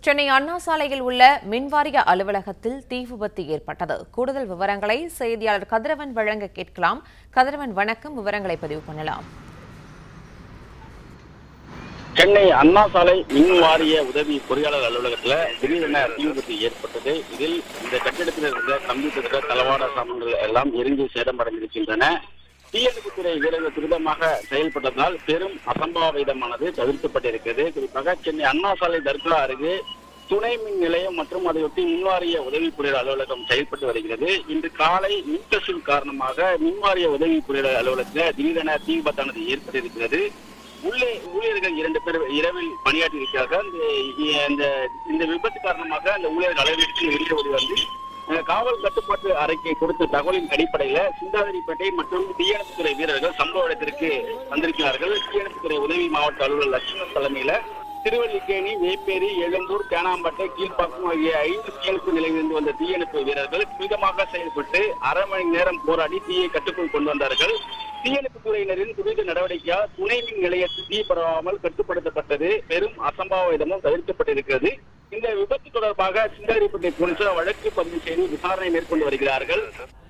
சென்னை அண்ணா சாலையில் உள்ள மின்வாரிய அலுவலகத்தில் தீ விபத்து ஏற்பட்டது. கூடுதல் விவரங்களை செய்தியாளர் கதிரவன் வழங்க கேட்கலாம். கதிரவன், வணக்கம். விவரங்களை பதிவு பண்ணலாம். சென்னை அண்ணா சாலை மின்வாரிய உதவி பொறியாளர் அலுவலகத்தில் திடீரென தீ விபத்து ஏற்பட்டது. இதில் இந்த கட்டிடத்தில் இருந்த கம்ப்யூட்டர், தளவாட சாமான்கள் எல்லாம் எரிந்து சேதமடைந்திருக்கின்றன. தீயணைப்புத்துறை வீரர்கள் துரிதமாக செயல்பட்டதால் பெரும் அசம்பாவிதமானது தவிர்க்கப்பட்டிருக்கிறது. குறிப்பாக சென்னை அண்ணா சாலை தர்கா அருகே துணை மின் நிலையம் மற்றும் அதையொட்டி மின்வாரிய உதவி பொறியாளர் அலுவலகம் செயல்பட்டு வருகிறது. இன்று காலை மின்கசிவு காரணமாக மின்வாரிய உதவி பொறியாளர் அலுவலகத்தில் திடீரென தீ விபத்தானது ஏற்பட்டிருக்கிறது. உள்ளே ஊழியர்கள் 2 பேர் இரவில் பணியாற்றி இருக்கிறார்கள். இந்த விபத்து காரணமாக அந்த ஊழியர்கள் அளவிற்கு வெளியே ஓடி வந்து காவல் கட்டுப்பாட்டு அறைக்கு கொடுத்த தகவலின் அடிப்படையில சிந்தாதிரிப்பேட்டை மற்றும் தீயணைப்புத்துறை வீரர்கள் சம்பவ இடத்திற்கு வந்திருக்கிறார்கள். தீயணைப்புத்துறை உதவி மாவட்ட அலுவலர் லட்சுமணன் தலைமையில திருவல்லிக்கேணி, வேப்பேரி, எழும்பூர், தேனாம்பட்டை, கீழ்ப்பாக்கம் ஆகிய 5 தீயணைப்பு நிலையிலிருந்து வந்த தீயணைப்பு வீரர்கள் துரிதமாக செயல்பட்டு அரை மணி நேரம் போராடி தீயை கட்டுக்குள் கொண்டு வந்தார்கள். தீயணைப்புத் துறையினரின் துரித நடவடிக்கையால் துணை மின் நிலையத்தில் தீ பரவாமல் கட்டுப்படுத்தப்பட்டது. பெரும் அசம்பாவிதமும் தவிர்க்கப்பட்டிருக்கிறது. இந்த விபத்து தொடர்பாக சிந்தாதிரிப்பேட்டை போலீசார் வழக்கு பதிவு செய்து விசாரணை மேற்கொண்டு வருகிறார்கள்.